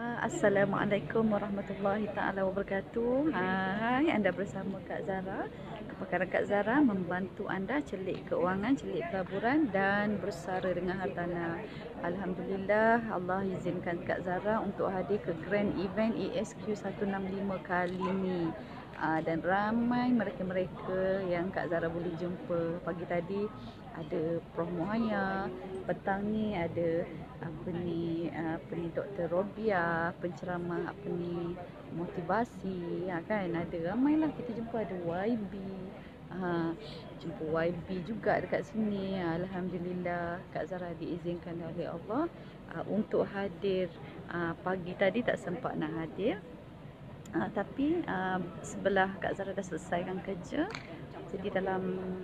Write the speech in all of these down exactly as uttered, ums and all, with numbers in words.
Ah, Assalamualaikum warahmatullahi taala wabarakatuh. Hai, anda bersama Kak Zara. Kepakaran Kak Zara membantu anda celik keuangan, celik pelaburan dan bersara dengan hartanah. Alhamdulillah, Allah izinkan Kak Zara untuk hadir ke Grand Event E S Q seratus enam puluh lima kali ini. Ah, dan ramai mereka-mereka yang Kak Zara boleh jumpa. Pagi tadi ada Prof Muhaya, petang ni ada apa ni apa ni Doktor Robia, penceramah apa ni motivasi, ha, kan ada ramailah kita jumpa, ada Y B, ha, jumpa Y B juga dekat sini. Alhamdulillah Kak Zara diizinkan oleh Allah uh, untuk hadir. Uh, pagi tadi tak sempat nak hadir. Uh, tapi uh, sebelah Kak Zara dah selesaikan kerja. Jadi dalam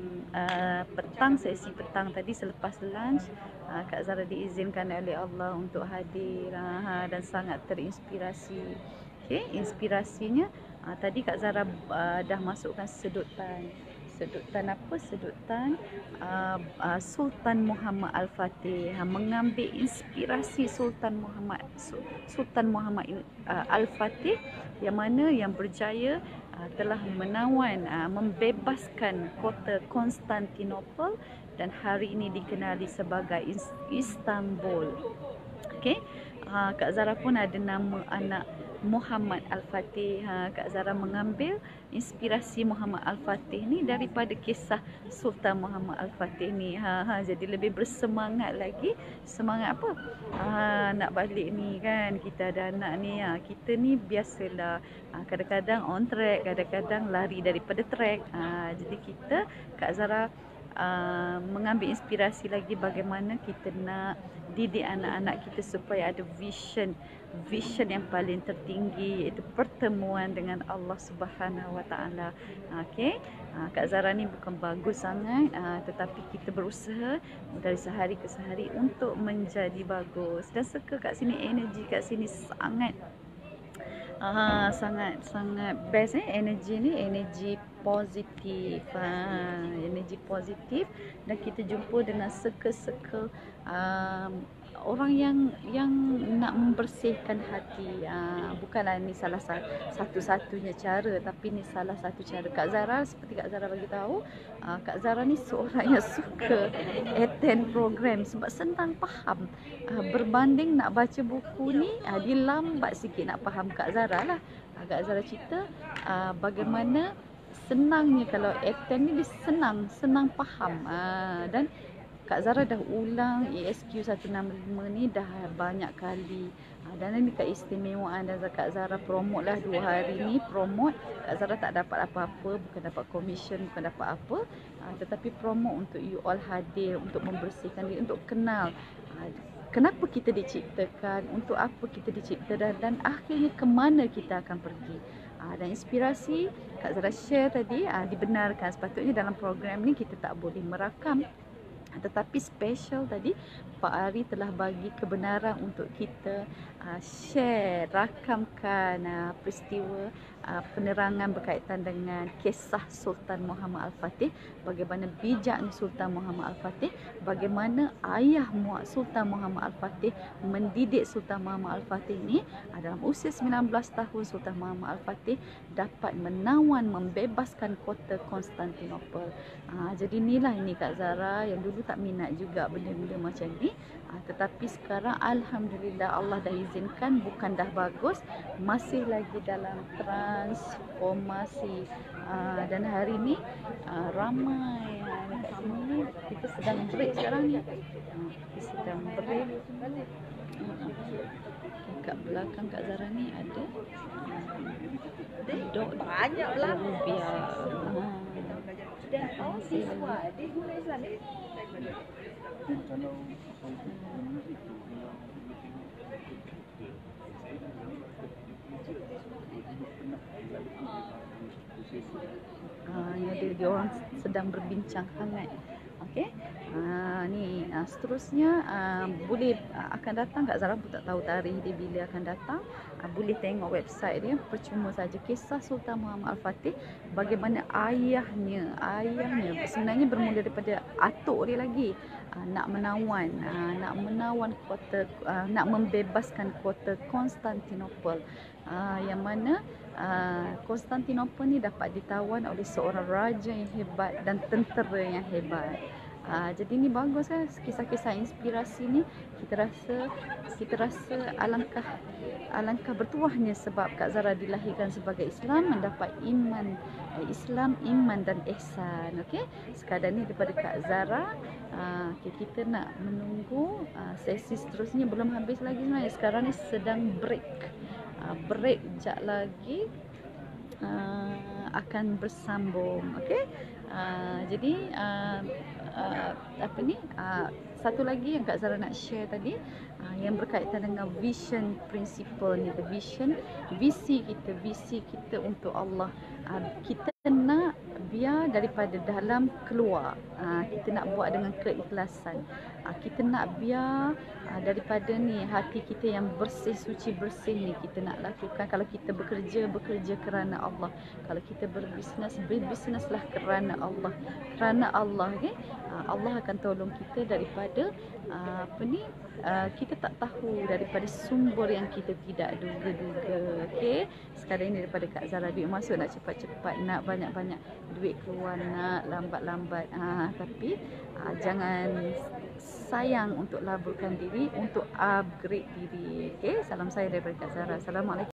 uh, petang, sesi petang tadi selepas lunch, uh, Kak Zara diizinkan oleh Allah untuk hadir uh, dan sangat terinspirasi. Okay, inspirasinya uh, tadi Kak Zara uh, dah masukkan sedutan. Sedutan apa? Sedutan uh, uh, Sultan Muhammad Al-Fatih. Ha, mengambil inspirasi Sultan Muhammad Sultan Muhammad uh, Al-Fatih yang mana yang berjaya uh, telah menawan, uh, membebaskan kota Konstantinopel dan hari ini dikenali sebagai Istanbul. Okey. Uh, Kak Zara pun ada nama anak Muhammad Al-Fatih. Ha, Kak Zara mengambil inspirasi Muhammad Al-Fatih ni daripada kisah Sultan Muhammad Al-Fatih ni. Ha, ha, jadi lebih bersemangat lagi. Semangat apa? Ha, nak balik ni kan. Kita ada anak ni. Ha, kita ni biasalah. Ha, kadang-kadang on track, kadang-kadang lari daripada track. Ha, jadi kita, Kak Zara Uh, mengambil inspirasi lagi bagaimana kita nak didik anak-anak kita supaya ada vision vision yang paling tertinggi, iaitu pertemuan dengan Allah Subhanahu Wa Taala. Okey, uh, Kak Zara ni bukan bagus sangat, uh, tetapi kita berusaha dari sehari ke sehari untuk menjadi bagus. Dan suka kat sini, energi kat sini sangat Ah, sangat sangat best eh, energi ni energi positif, ha, energi positif. Dan kita jumpa dengan circle-circle um, orang yang yang nak membersihkan hati. Uh, bukanlah ni salah satu-satunya cara, tapi ni salah satu cara. Kak Zara, seperti Kak Zara bagi tahu, uh, Kak Zara ni seorang yang suka attend program sebab senang faham. Uh, berbanding nak baca buku ni, uh, dia lambat sikit nak faham. Kak Zara lah, uh, Kak Zara cerita uh, bagaimana senangnya kalau attend ni, dia senang senang faham. Uh, dan Kak Zara dah ulang E S Q seratus enam puluh lima ni dah banyak kali. Ha, dan ini keistimewaan dan Kak Zara promote lah dua hari ni. Promote, Kak Zara tak dapat apa-apa, bukan dapat komisen, bukan dapat apa. Ha, tetapi promote untuk you all hadir, untuk membersihkan diri, untuk kenal. Ha, kenapa kita diciptakan, untuk apa kita diciptakan, dan akhirnya ke mana kita akan pergi. Ha, dan inspirasi Kak Zara share tadi ha, dibenarkan. Sepatutnya dalam program ni kita tak boleh merakam, tetapi special tadi Pak Ari telah bagi kebenaran untuk kita uh, share, rakamkan uh, peristiwa uh, penerangan berkaitan dengan kisah Sultan Muhammad Al-Fatih. Bagaimana bijaknya Sultan Muhammad Al-Fatih, bagaimana ayah muak Sultan Muhammad Al-Fatih mendidik Sultan Muhammad Al-Fatih ni. uh, Dalam usia sembilan belas tahun, Sultan Muhammad Al-Fatih dapat menawan, membebaskan kota Konstantinopel. uh, Jadi inilah ini Kak Zara yang dulu tak minat juga benda-benda macam ni, ha, tetapi sekarang Alhamdulillah Allah dah izinkan, bukan dah bagus, masih lagi dalam transformasi. Ha, dan hari ni ha, ramai ha, dekat sini. Kita sedang break sekarang ni, ha, kita sedang break. Ha, kat belakang Kak Zara ni ada dok banyak lah biar dan oh siswa dia guna Islam ni. Ah, ni ada dia orang sedang berbincang hangat. Okey. Ha, ni ha, seterusnya ha, boleh ha, akan datang. Kak Zara pun tak tahu tarikh dia bila akan datang. Ha, boleh tengok website dia, percuma saja. Kisah Sultan Muhammad Al-Fatih, bagaimana ayahnya ayahnya sebenarnya bermula daripada atuk dia lagi. uh, nak menawan uh, nak menawan kota uh, nak membebaskan kota Konstantinopel, uh, yang mana uh, Konstantinopel ni dapat ditawan oleh seorang raja yang hebat dan tentera yang hebat. Uh, jadi ni bagus kan, kisah-kisah inspirasi ni kita rasa kita rasa alangkah alangkah bertuahnya sebab Kak Zara dilahirkan sebagai Islam, mendapat iman eh, Islam, iman dan ihsan. Okey, sekadar ni daripada Kak Zara. Uh, okay, kita nak menunggu uh, sesi seterusnya, belum habis lagi sebenarnya. Sekarang ni sedang break. Uh, break jap lagi uh, akan bersambung. Okey. Uh, jadi uh, uh, apa ni uh, satu lagi yang Kak Zara nak share tadi, uh, yang berkaitan dengan vision principle ni, the vision, visi kita, visi kita untuk Allah. Uh, kita nak biar daripada dalam keluar, uh, kita nak buat dengan keikhlasan. Uh, kita nak biar uh, daripada ni hati kita yang bersih, suci, bersih ni kita nak lakukan. Kalau kita bekerja, bekerja kerana Allah. Kalau kita berbisnes, berbisneslah kerana Allah. Kerana Allah, okay? uh, Allah akan tolong kita daripada uh, apa ni uh, kita tak tahu, daripada sumber yang kita tidak duga-duga. Okey, sekarang ini daripada Kak Zara, duit masuk nak cepat-cepat, nak banyak-banyak duit keluar, nak lambat-lambat. uh, tapi uh, jangan sayang untuk laburkan diri, untuk upgrade diri. Okey, salam saya daripada Kak Zara. Assalamualaikum.